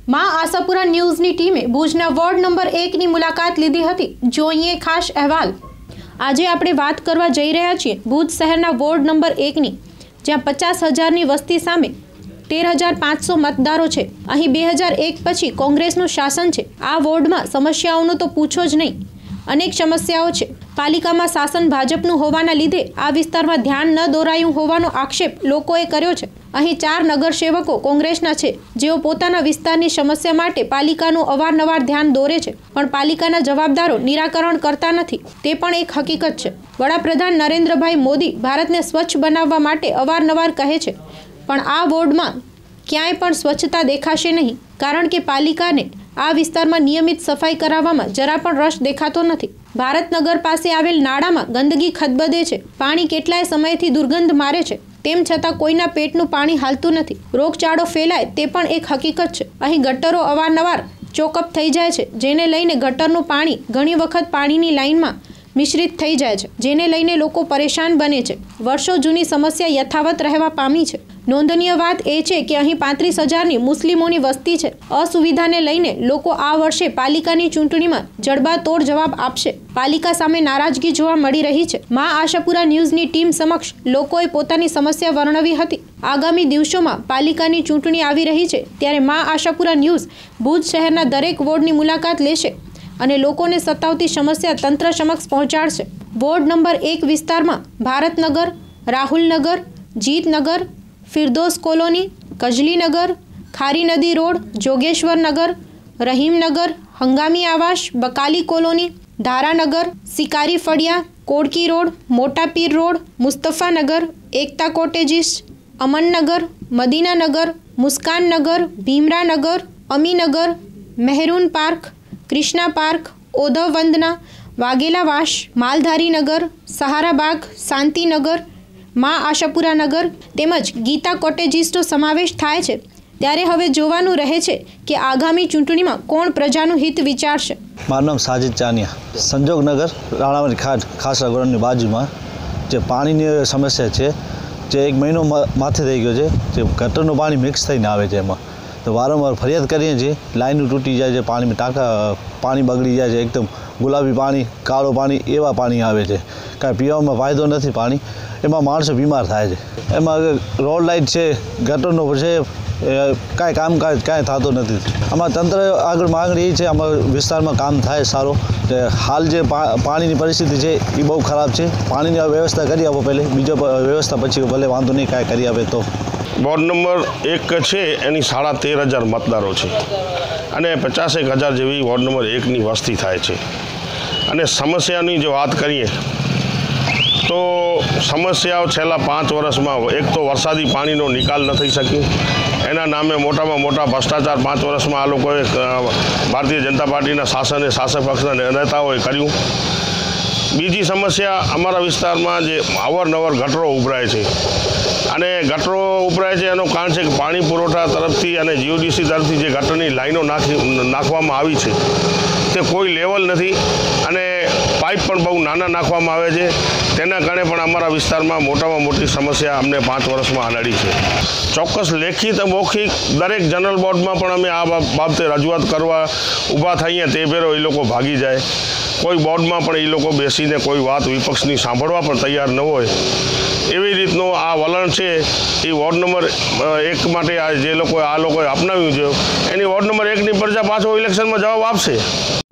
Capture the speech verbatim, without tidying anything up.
માં આશાપુરા ન્યૂઝની ટીમે ભુજના વોર્ડ નંબર એકની મુલાકાત લીધી હતી। જોઈએ ખાસ અહેવાલ। આજે આપણે વાત કરવા જઈ રહ્યા છીએ ભુજ શહેરના વોર્ડ નંબર એકની, જ્યાં પચાસ હજારની વસ્તી સામે તેર હજાર પાંચસો મતદારો છે। અહીં બે હજાર એક પછી કોંગ્રેસનું શાસન છે। આ વોર્ડમાં સમસ્યાઓનું તો પૂછો જ નહીં, અનેક સમસ્યાઓ છે। પાલિકામાં શાસન ભાજપનું હોવાના લીધે આ વિસ્તારમાં ધ્યાન ન દોરાયું હોવાનો આક્ષેપ લોકોએ કર્યો છે। અહીં ચાર નગરસેવકો કોંગ્રેસના છે, જેઓ પોતાના વિસ્તારની સમસ્યા માટે પાલિકાનું અવારનવાર ધ્યાન દોરે છે, પણ પાલિકાના જવાબદારો નિરાકરણ કરતા નથી, તે પણ એક હકીકત છે। વડાપ્રધાન નરેન્દ્રભાઈ મોદી ભારતને સ્વચ્છ બનાવવા માટે અવારનવાર કહે છે, પણ આ વોર્ડમાં ક્યાંય પણ સ્વચ્છતા દેખાશે નહીં, કારણ કે પાલિકાને આ વિસ્તારમાં નિયમિત સફાઈ કરાવવામાં જરા પણ રસ દેખાતો નથી। ભારતનગર પાસે આવેલ નાળામાં ગંદકી ખદબદે છે, પાણી કેટલાય સમયથી દુર્ગંધ મારે છે, તેમ છતાં કોઈના પેટનું પાણી હાલતું નથી। રોગચાળો ફેલાય તે પણ એક હકીકત છે। અહીં ગટરો અવારનવાર ચોકઅપ થઈ જાય છે, જેને લઈને ગટરનું પાણી ઘણી વખત પાણીની લાઇનમાં મિશ્રિત થઈ જાય છે, જેને લઈને લોકો પરેશાન બને છે। વર્ષો જૂની સમસ્યા યથાવત રહેવા પામી છે। નોંધનીય વાત એ છે કે અહીં પાંત્રીસ હજારની મુસ્લિમોની વસ્તી છે। અસુવિધાને લઈને લોકો આ વર્ષે પાલિકાની ચૂંટણીમાં જડબાતોડ જવાબ આપશે। પાલિકા સામે નારાજગી જોવા મળી રહી છે। માં આશાપુરા ન્યૂઝની ટીમ સમક્ષ લોકોએ પોતાની સમસ્યા વર્ણવી હતી। આગામી દિવસોમાં પાલિકાની ચૂંટણી આવી રહી છે, ત્યારે માં આશાપુરા ન્યૂઝ ભુજ શહેરના દરેક વોર્ડની મુલાકાત લેશે અને લોકોને સતાવતી સમસ્યા તંત્ર સમક્ષ પહોંચાડશે। વોર્ડ નંબર એક વિસ્તારમાં ભારતનગર, રાહુલનગર, જીતનગર, ફિરદોસ કોલોની, કજલીનગર, ખારી નદી રોડ, જોગેશ્વરનગર, રહીમનગર, હંગામી આવાસ, Bakali colony, Dharanagar, Sikari Faliya, Kodki road, Mota Pir road, Mustafanagar, Ekta cottages, Amannagar, Madinanagar, Muskannagar, Bhimranagar, Aminagar, Maherun park, Krishna park, Odhav Vandana, Vaghelavas, Maldharinagar, Saharabaug, Shantinagar, Maa Ashapura નગર તેમજ ગીતા કોટેજીસનો સમાવેશ થાય છે। ત્યારે હવે જોવાનું રહે છે કે આગામી ચૂંટણીમાં કોણ પ્રજાનું હિત વિચારશે। મારું નામ સાજિદ ચાનિયા, સંજોગનગર રાણાવાડી ખાટ ખાસા ગોળની બાજુમાં જે પાણીની સમસ્યા છે, જે એક મહિનો માથે થઈ ગયો છે, જે ગટરનું પાણી મિક્સ થઈને આવે છે, એમાં તો વારંવાર ફરિયાદ કરીએ છીએ। લાઈનો તૂટી જાય છે, પાણીમાં ટાંકા પાણી બગડી જાય છે, એકદમ ગુલાબી પાણી, કાળું પાણી એવા પાણી આવે છે, કાંઈ પીવામાં ફાયદો નથી પાણી, એમાં માણસો બીમાર થાય છે। એમાં રોડ લાઇટ છે, ગટરનો છે, કાંઈ કામકાજ કાંઈ થતું નથી। આમાં તંત્ર આગળ માગણી એ છે, અમારા વિસ્તારમાં કામ થાય સારું। હાલ જે પાણીની પરિસ્થિતિ છે એ બહુ ખરાબ છે। પાણીની વ્યવસ્થા કરી આપો પહેલે, બીજો વ્યવસ્થા પછી ભલે વાંધો નહીં, કાંઈ કરી આપે તો। વોર્ડ નંબર એક છે, એની સાડા તેર હજાર મતદારો છે અને પચાસેક હજાર જેવી વોર્ડ નંબર એકની વસ્તી થાય છે। અને સમસ્યાની જો વાત કરીએ તો સમસ્યાઓ છેલ્લા પાંચ વર્ષમાં એક તો વરસાદી પાણીનો નિકાલ ન થઈ શક્યો, એના નામે મોટામાં મોટા ભ્રષ્ટાચાર પાંચ વર્ષમાં આ લોકોએ ભારતીય જનતા પાર્ટીના શાસને શાસક પક્ષના નેતાઓએ કર્યું। બીજી સમસ્યા, અમારા વિસ્તારમાં જે અવારનવાર ગટરો ઉભરાય છે, અને ગટરો ઉભરાય છે એનું કારણ છે કે પાણી પુરવઠા તરફથી અને જીઓડીસી તરફથી જે ગટરની લાઈનો નાખી નાખવામાં આવી છે તે કોઈ લેવલ નથી, અને પાઇપ પણ બહુ નાના નાખવામાં આવે છે। તેના કારણે પણ અમારા વિસ્તારમાં મોટામાં મોટી સમસ્યા અમને પાંચ વર્ષમાં નડી છે। ચોક્કસ લેખિત મૌખિક દરેક જનરલ બોર્ડમાં પણ અમે આ બાબતે રજૂઆત કરવા ઊભા થઈએ, તે ભેરો એ લોકો ભાગી જાય। કોઈ બોર્ડમાં પણ એ લોકો બેસીને કોઈ વાત વિપક્ષની સાંભળવા પણ તૈયાર ન હોય, એવી રીતનું આ વલણ છે। એ વોર્ડ નંબર એક માટે આ જે લોકોએ આ લોકોએ અપનાવ્યું છે, એની વોર્ડ નંબર એકની પ્રજા પાછો ઇલેક્શનમાં જવાબ આપશે।